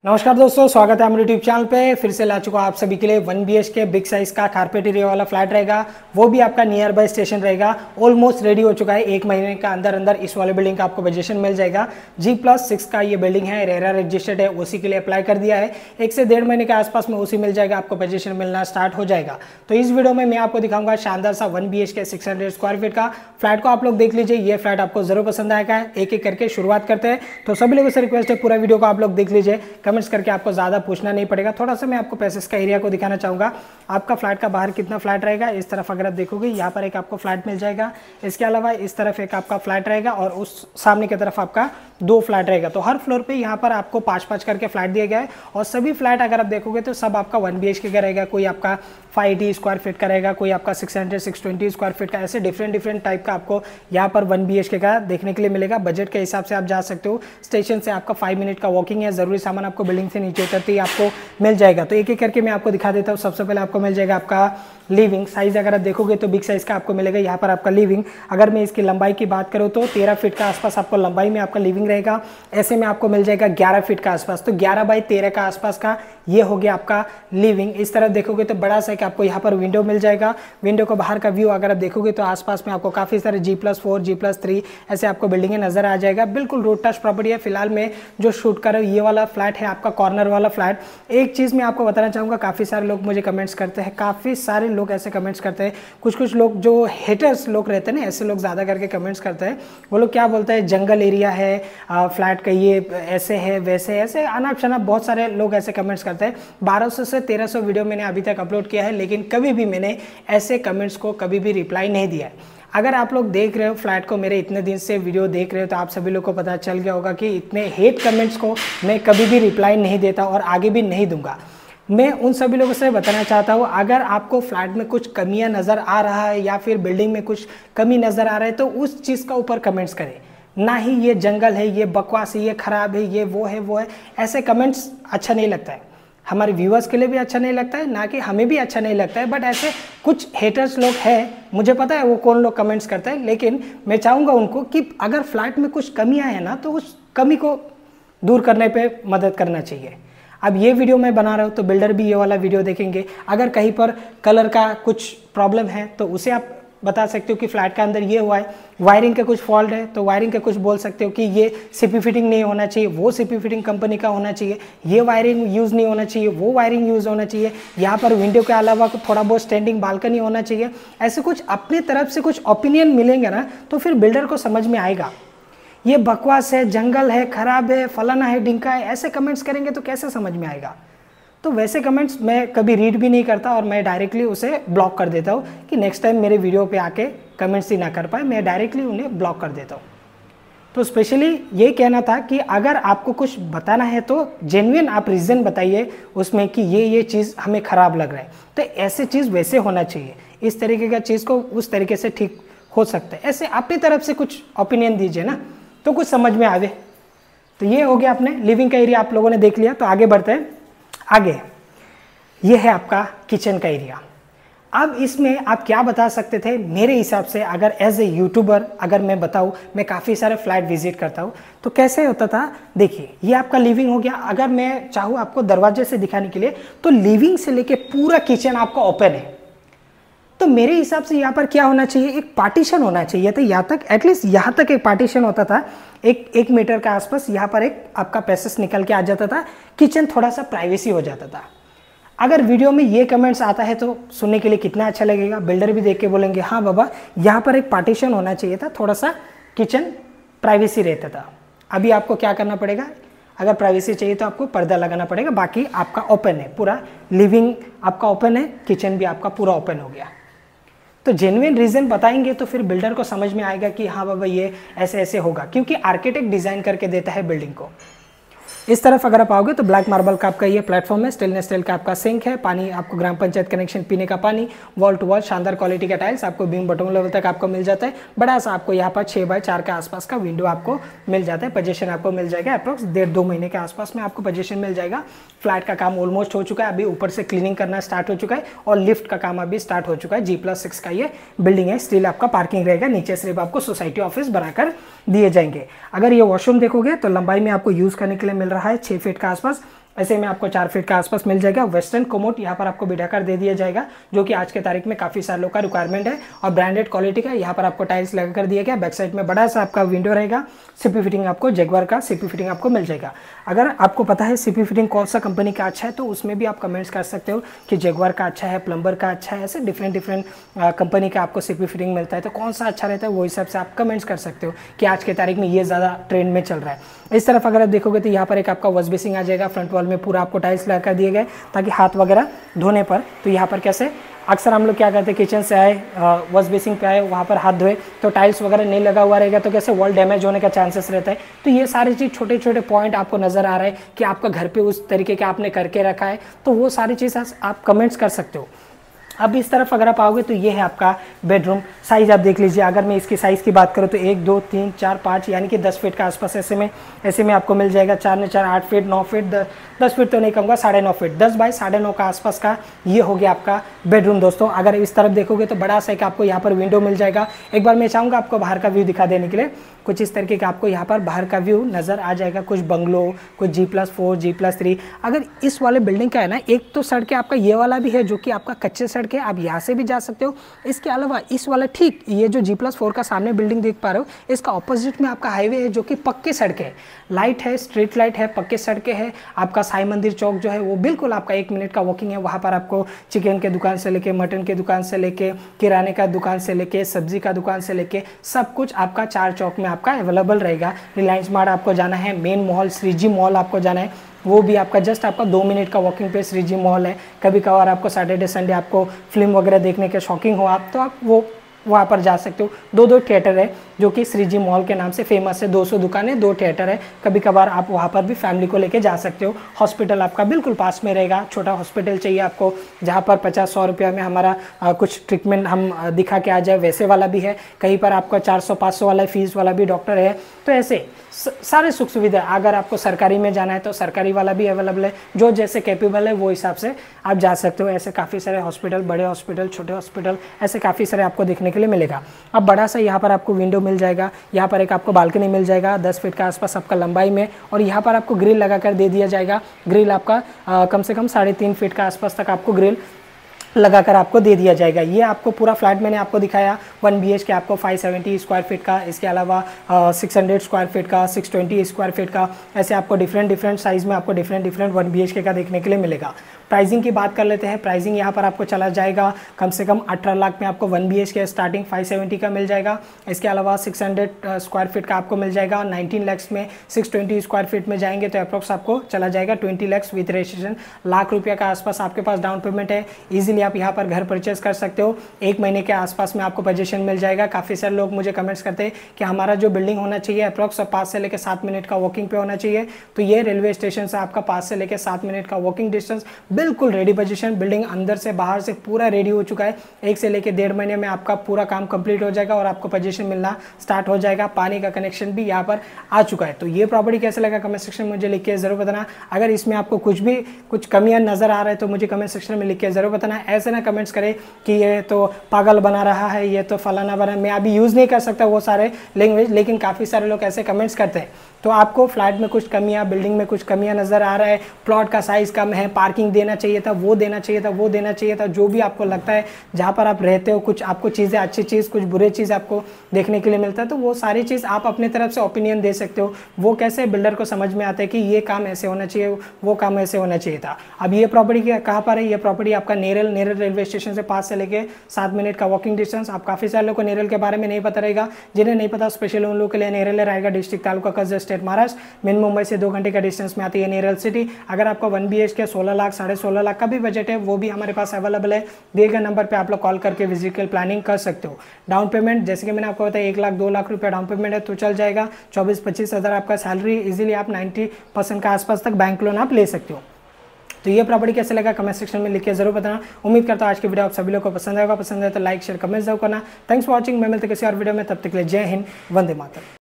नमस्कार दोस्तों, स्वागत है हमारे यूट्यूब चैनल पे। फिर से ला चुका आप सभी के लिए 1 BHK बिग साइज का कारपेट एरिया वाला फ्लैट रहेगा। वो भी आपका नियर बाय स्टेशन रहेगा। ऑलमोस्ट रेडी हो चुका है। 1 महीने का अंदर अंदर इस वाले बिल्डिंग का आपको पोजीशन मिल जाएगा। G+6 का ये बिल्डिंग है, रेरा रजिस्टर्ड है, ओसी के लिए अप्लाई कर दिया है। 1 से 1.5 महीने के आसपास में ओसी मिल जाएगा, आपको पोजीशन मिलना स्टार्ट हो जाएगा। तो इस वीडियो में मैं आपको दिखाऊंगा शानदार सा 1 BHK 600 स्क्वायर फीट का फ्लैट को आप लोग देख लीजिए। ये फ्लैट आपको जरूर पसंद आएगा। एक एक करके शुरुआत करते हैं। तो सभी लोगों से रिक्वेस्ट है, पूरा वीडियो को आप लोग देख लीजिए। कमेंट्स करके आपको ज्यादा पूछना नहीं पड़ेगा। थोड़ा सा मैं आपको पैसेज का एरिया को दिखाना चाहूंगा। आपका फ्लैट का बाहर कितना फ्लैट रहेगा, इस तरफ अगर आप देखोगे यहाँ पर एक आपको फ्लैट मिल जाएगा। इसके अलावा इस तरफ एक आपका फ्लैट रहेगा और उस सामने की तरफ आपका 2 फ्लैट रहेगा। तो हर फ्लोर पे यहाँ पर आपको 5-5 करके फ्लैट दिया गया है और सभी फ्लैट अगर आप देखोगे तो सब आपका 1 BHK का रहेगा। कोई आपका 580 स्क्वायर फीट का रहेगा, कोई आपका 600 620 स्क्वायर फीट का, ऐसे डिफरेंट टाइप का आपको यहाँ पर 1 BHK का देखने के लिए मिलेगा। बजट के हिसाब से आप जा सकते हो। स्टेशन से आपका 5 मिनट का वॉकिंग है। जरूरी सामान आपको बिल्डिंग से नीचे उतरते ही आपको मिल जाएगा। तो एक एक करके मैं आपको दिखा देता हूँ। सबसे पहले आपको मिल जाएगा आपका लिविंग साइज। अगर आप देखोगे तो बिग साइज का आपको मिलेगा यहाँ पर आपका लिविंग। अगर मैं इसकी लंबाई की बात करूँ तो 13 फीट का आसपास आपको लंबाई में आपका लिविंग रहेगा। ऐसे में आपको मिल जाएगा 11 फीट का आसपास। तो 11 बाई 13 का आसपास का ये हो गया आपका लिविंग। इस तरफ देखोगे तो बड़ा सा आपको यहाँ पर विंडो मिल जाएगा। विंडो को बाहर का व्यू अगर आप देखोगे तो आसपास में आपको काफी सारे G+4 G+3 ऐसे आपको बिल्डिंगें नजर आ जाएगा। बिल्कुल रोड टच प्रॉपर्टी है। फिलहाल में जो शूट कर रहे हो ये वाला फ्लैट है आपका कॉर्नर वाला फ्लैट। एक चीज मैं आपको बताना चाहूंगा, काफी सारे लोग मुझे कमेंट्स करते हैं, काफी सारे लोग ऐसे कमेंट्स करते हैं। कुछ लोग जो हेटर्स लोग रहते हैं ना, ऐसे लोग ज्यादा करके कमेंट्स करते हैं। वो लोग क्या बोलते हैं, जंगल एरिया है फ्लैट का, ये ऐसे है वैसे ऐसे अनाप शनाप बहुत सारे लोग ऐसे कमेंट्स करते हैं। 1200 से 1300 वीडियो मैंने अभी तक अपलोड किया है, लेकिन कभी भी मैंने ऐसे कमेंट्स को कभी भी रिप्लाई नहीं दिया है। अगर आप लोग देख रहे हो फ्लैट को, मेरे इतने दिन से वीडियो देख रहे हो, तो आप सभी लोग को पता चल गया होगा कि इतने हेट कमेंट्स को मैं कभी भी रिप्लाई नहीं देता और आगे भी नहीं दूंगा। मैं उन सभी लोगों से बताना चाहता हूँ, अगर आपको फ्लैट में कुछ कमियां नज़र आ रहा है या फिर बिल्डिंग में कुछ कमी नज़र आ रहा है तो उस चीज़ का ऊपर कमेंट्स करें, ना ही ये जंगल है, ये बकवास है, ये खराब है, ये वो है। ऐसे कमेंट्स अच्छा नहीं लगता है। हमारे व्यूअर्स के लिए भी अच्छा नहीं लगता है, ना कि हमें भी अच्छा नहीं लगता है। बट ऐसे कुछ हेटर्स लोग हैं, मुझे पता है वो कौन लोग कमेंट्स करते हैं, लेकिन मैं चाहूँगा उनको कि अगर फ्लैट में कुछ कमियाँ हैं ना, तो उस कमी को दूर करने पर मदद करना चाहिए। अब ये वीडियो मैं बना रहा हूँ तो बिल्डर भी ये वाला वीडियो देखेंगे। अगर कहीं पर कलर का कुछ प्रॉब्लम है तो उसे आप बता सकते हो कि फ्लैट के अंदर ये हुआ है। वायरिंग का कुछ फॉल्ट है तो वायरिंग का कुछ बोल सकते हो कि ये सीपी फिटिंग नहीं होना चाहिए, वो सीपी फिटिंग कंपनी का होना चाहिए, ये वायरिंग यूज़ नहीं होना चाहिए, वो वायरिंग यूज़ होना चाहिए, यहाँ पर विंडो के अलावा थोड़ा बहुत स्टैंडिंग बालकनी होना चाहिए। ऐसे कुछ अपनी तरफ से कुछ ओपिनियन मिलेंगे ना, तो फिर बिल्डर को समझ में आएगा ये बकवास है, जंगल है, खराब है, फलाना है, डिंका है। ऐसे कमेंट्स करेंगे तो कैसे समझ में आएगा। तो वैसे कमेंट्स मैं कभी रीड भी नहीं करता और मैं डायरेक्टली उसे ब्लॉक कर देता हूँ कि नेक्स्ट टाइम मेरे वीडियो पे आके कमेंट्स ही ना कर पाए, मैं डायरेक्टली उन्हें ब्लॉक कर देता हूँ। तो स्पेशली ये कहना था कि अगर आपको कुछ बताना है तो जेन्युइन आप रीज़न बताइए उसमें कि ये चीज़ हमें ख़राब लग रहा है, तो ऐसे चीज़ वैसे होना चाहिए, इस तरीके का चीज़ को उस तरीके से ठीक हो सकता है। ऐसे अपनी तरफ से कुछ ओपिनियन दीजिए ना, तो कुछ समझ में आवे। तो ये हो गया, अपने लिविंग का एरिया आप लोगों ने देख लिया। तो आगे बढ़ते हैं। आगे ये है आपका किचन का एरिया। अब इसमें आप क्या बता सकते थे मेरे हिसाब से, अगर एज ए यूट्यूबर अगर मैं बताऊं, मैं काफ़ी सारे फ्लैट विजिट करता हूं, तो कैसे होता था। देखिए ये आपका लिविंग हो गया। अगर मैं चाहूँ आपको दरवाजे से दिखाने के लिए, तो लिविंग से लेके पूरा किचन आपका ओपन है। तो मेरे हिसाब से यहाँ पर क्या होना चाहिए, एक पार्टीशन होना चाहिए था यहाँ तक, एटलीस्ट यहाँ तक एक पार्टीशन होता था। एक मीटर के आसपास यहाँ पर एक आपका पैसेज निकल के आ जाता था, किचन थोड़ा सा प्राइवेसी हो जाता था। अगर वीडियो में ये कमेंट्स आता है तो सुनने के लिए कितना अच्छा लगेगा। बिल्डर भी देख के बोलेंगे हाँ बाबा, यहाँ पर एक पार्टीशन होना चाहिए था, थोड़ा सा किचन प्राइवेसी रहता था। अभी आपको क्या करना पड़ेगा, अगर प्राइवेसी चाहिए तो आपको पर्दा लगाना पड़ेगा, बाकी आपका ओपन है, पूरा लिविंग आपका ओपन है, किचन भी आपका पूरा ओपन हो गया। तो जेन्युइन रीज़न बताएंगे तो फिर बिल्डर को समझ में आएगा कि हाँ बाबा ये ऐसे ऐसे होगा, क्योंकि आर्किटेक्ट डिज़ाइन करके देता है बिल्डिंग को। इस तरफ अगर आप आओगे तो ब्लैक मार्बल का आपका ये प्लेटफॉर्म है, स्टेनलेस स्टील का आपका सिंक है, पानी आपको ग्राम पंचायत कनेक्शन पीने का पानी, वॉल टू वॉल शानदार क्वालिटी का टाइल्स आपको बीम बॉटम लेवल तक आपको मिल जाता है। बड़ा सा आपको यहाँ पर 6 बाय 4 के आसपास का विंडो आपको मिल जाता है। पोजीशन आपको मिल जाएगा अप्रॉक्स 1.5-2 महीने के आसपास में आपको पोजीशन मिल जाएगा। फ्लैट का काम ऑलमोस्ट हो चुका है, अभी ऊपर से क्लीनिंग करना स्टार्ट हो चुका है और लिफ्ट का काम अभी स्टार्ट हो चुका है। G+6 का ये बिल्डिंग है, स्टील आपका पार्किंग रहेगा, नीचे सिर्फ आपको सोसाइटी ऑफिस बनाकर दिए जाएंगे। अगर ये वॉशरूम देखोगे तो लंबाई में आपको यूज करने के लिए मिल रहा है 6 फीट का आसपास। ऐसे में आपको 4 फीट के आसपास मिल जाएगा। वेस्टर्न कोमोड यहाँ पर आपको बिठाकर दे दिया जाएगा, जो कि आज के तारीख में काफ़ी सालों का रिक्वायरमेंट है और ब्रांडेड क्वालिटी का। यहाँ पर आपको टाइल्स लगा कर दिया गया। बैक साइड में बड़ा सा आपका विंडो रहेगा। सीपी फिटिंग आपको जगुआर का सीपी फिटिंग आपको मिल जाएगा। अगर आपको पता है सीपी फिटिंग कौन सा कंपनी का अच्छा है तो उसमें भी आप कमेंट्स कर सकते हो कि जगुआर का अच्छा है, प्लम्बर का अच्छा है। ऐसे डिफरेंट कंपनी का आपको सीपी फिटिंग मिलता है, तो कौन सा अच्छा रहता है वो हिसाब से आप कमेंट्स कर सकते हो कि आज के तारीख में ये ज़्यादा ट्रेंड में चल रहा है। इस तरफ अगर आप देखोगे तो यहाँ पर एक आपका वॉश बेसिंग आ जाएगा। फ्रंट वॉल में पूरा आपको टाइल्स लगा कर दिए गए ताकि हाथ वगैरह धोने पर, तो यहाँ पर कैसे अक्सर हम लोग क्या करते हैं, किचन से आए, वॉश बेसिंग पे आए, वहाँ पर हाथ धोए तो टाइल्स वगैरह नहीं लगा हुआ रहेगा तो कैसे वॉल डैमेज होने का चांसेस रहता है। तो ये सारी चीज़ छोटे छोटे पॉइंट आपको नज़र आ रहा है कि आपका घर पे उस तरीके का आपने करके रखा है, तो वो सारी चीज़ आप कमेंट्स कर सकते हो। अब इस तरफ अगर आप आओगे तो ये है आपका बेडरूम। साइज़ आप देख लीजिए। अगर मैं इसकी साइज़ की बात करूँ तो 1 2 3 4 5 यानी कि 10 फीट का आसपास ऐसे में आपको मिल जाएगा। 4 ने 4 8 फीट, 9 फीट, 10 फीट तो नहीं कहूँगा, 9.5 फीट, 10 बाई 9.5 का आसपास का ये हो गया आपका बेडरूम दोस्तों। अगर इस तरफ देखोगे तो बड़ा सा एक आपको यहाँ पर विंडो मिल जाएगा। एक बार मैं चाहूँगा आपको बाहर का व्यू दिखा देने के लिए। कुछ इस तरीके का आपको यहाँ पर बाहर का व्यू नज़र आ जाएगा। कुछ बंगलो, कुछ G+4, G+3। अगर इस वाले बिल्डिंग का है ना, एक तो सड़कें आपका ये वाला भी है जो कि आपका कच्चे सड़क है, आप यहाँ से भी जा सकते हो। इसके अलावा इस वाला ठीक ये जो G+4 का सामने बिल्डिंग देख पा रहे हो, इसका ऑपोजिट में आपका हाईवे है जो कि पक्के सड़कें है, लाइट है, स्ट्रीट लाइट है, पक्के सड़कें है। आपका साई मंदिर चौक जो है वो बिल्कुल आपका 1 मिनट का वॉकिंग है। वहाँ पर आपको चिकन के दुकान से लेके, मटन के दुकान से लेके, किराने का दुकान से लेके, सब्जी का दुकान से लेके सब कुछ आपका 4 चौक में आपका अवेलेबल रहेगा। रिलायंस मार्ट आपको जाना है, मेन मॉल श्रीजी मॉल आपको जाना है, वो भी आपका जस्ट आपका 2 मिनट का वॉकिंग पे श्रीजी मॉल है। कभी कभार आपको सैटरडे संडे आपको फिल्म वगैरह देखने के शौकीन हो आप, तो आप वो वहाँ पर जा सकते हो। 2 थिएटर है जो कि श्रीजी मॉल के नाम से फेमस है। 200 दुकानें, 2 थिएटर है। कभी कभार आप वहाँ पर भी फैमिली को लेके जा सकते हो। हॉस्पिटल आपका बिल्कुल पास में रहेगा। छोटा हॉस्पिटल चाहिए आपको जहाँ पर 50-100 रुपया में हमारा कुछ ट्रीटमेंट हम दिखा के आ जाए, वैसे वाला भी है। कहीं पर आपका 400-500 वाला फीस वाला भी डॉक्टर है। तो ऐसे सारे सुख सुविधा। अगर आपको सरकारी में जाना है तो सरकारी वाला भी अवेलेबल है। जो जैसे कैपेबल है वो हिसाब से आप जा सकते हो। ऐसे काफ़ी सारे हॉस्पिटल, बड़े हॉस्पिटल, छोटे हॉस्पिटल, ऐसे काफ़ी सारे आपको देखने के लिए मिलेगा। अब बड़ा सा यहाँ पर आपको विंडो मिल जाएगा। यहाँ पर एक आपको बालकनी मिल जाएगा 10 फीट के आसपास आपका लंबाई में, और यहाँ पर आपको ग्रिल लगा कर दे दिया जाएगा। ग्रिल आपका कम से कम 3.5 फीट के आसपास तक आपको ग्रिल लगाकर आपको दे दिया जाएगा। ये आपको पूरा फ्लैट मैंने आपको दिखाया 1 BHK आपको 570 स्क्वायर फीट का, इसके अलावा 600 स्क्वायर फीट का, 620 स्क्वायर फीट का, ऐसे आपको डिफरेंट साइज़ में आपको डिफरेंट 1 BHK का देखने के लिए मिलेगा। प्राइसिंग की बात कर लेते हैं। प्राइसिंग यहाँ पर आपको चला जाएगा कम से कम 18 लाख में आपको 1 BHK स्टार्टिंग 570 का मिल जाएगा। इसके अलावा 600 स्क्वायर फीट का आपको मिल जाएगा। 19 लाख में 620 स्क्वायर फीट में जाएंगे तो अप्रॉक्स आपको चला जाएगा 20 लाख विद रजिस्ट्रेशन। लाख रुपये का आसपास आपके पास डाउन पेमेंट है। ईजिली आप यहाँ पर घर परचेस कर सकते हो। 1 महीने के आसपास में आपको पोजीशन मिल जाएगा। काफ़ी सारे लोग मुझे कमेंट्स करते हैं कि हमारा जो बिल्डिंग होना चाहिए अप्रॉक्स 5 से लेकर 7 मिनट का वॉकिंग पे होना चाहिए। तो ये रेलवे स्टेशन से आपका 5 से लेकर 7 मिनट का वॉकिंग डिस्टेंस, बिल्कुल रेडी पोजीशन। बिल्डिंग अंदर से बाहर से पूरा रेडी हो चुका है। 1 से लेकर 1.5 महीने में आपका पूरा काम कंप्लीट हो जाएगा और आपको पोजीशन मिलना स्टार्ट हो जाएगा। पानी का कनेक्शन भी यहाँ पर आ चुका है। तो ये प्रॉपर्टी कैसे लगा कमेंट सेक्शन में मुझे लिख के जरूर बताना। अगर इसमें आपको कुछ कमियां नजर आ रहा है तो मुझे कमेंट सेक्शन में लिख के जरूर बताना। ऐसे ना कमेंट्स करें कि ये तो पागल बना रहा है, ये तो फलाना बना। मैं अभी यूज़ नहीं कर सकता वो सारे लैंग्वेज, लेकिन काफ़ी सारे लोग ऐसे कमेंट्स करते हैं। तो आपको फ्लैट में कुछ कमियां, बिल्डिंग में कुछ कमियां नज़र आ रहा है, प्लॉट का साइज़ कम है, पार्किंग देना चाहिए था, वो देना चाहिए था, वो देना चाहिए था, जो भी आपको लगता है जहाँ पर आप रहते हो कुछ आपको चीज़ें, अच्छी चीज़, कुछ बुरे चीज़ आपको देखने के लिए मिलता है, तो वो सारी चीज़ आप अपनी तरफ से ओपिनियन दे सकते हो। वो कैसे बिल्डर को समझ में आता है कि ये काम ऐसे होना चाहिए, वो काम ऐसे होना चाहिए था। अब ये प्रॉपर्टी कहाँ पर है? ये प्रॉपर्टी आपका नेरल रेलवे स्टेशन से 5 से लेकर 7 मिनट का वॉकिंग डिस्टेंस। आप काफ़ी सारे लोगों को नेरल के बारे में नहीं पता रहेगा। जिन्हें नहीं पता स्पेशल उन लोगों के लिए नेरल है Raigad district, taluka Karjat, state Maharashtra. Main Mumbai से 2 घंटे का डिस्टेंस में आती है नेरल सिटी। अगर आपका 1 BHK 16 लाख 16.5 लाख का भी बजट है, वो भी हमारे पास अवेलेबल है। दिए गए नंबर पे आप लोग कॉल करके विजिकल प्लानिंग कर सकते हो। डाउन पेमेंट जैसे कि मैंने आपको बताया 1 लाख 2 लाख रुपया डाउन पेमेंट है तो चल जाएगा। 24-25 हज़ार आपका सैलरी, इजीली आप 90% का आसपास तक बैंक लोन आप ले सकते हो। तो ये प्रॉपर्टी कैसे लगा कमेंट सेक्शन में लिख के जरूर बताना। उम्मीद करता हूँ आज की वीडियो आप सभी लोगों को पसंद आएगा। पसंद आए तो लाइक शेयर कमेंट जरूर करना। Thanks for watching. मैं मिलते किसी और वीडियो में, तब तक के लिए जय हिंद, वंदे मातरम।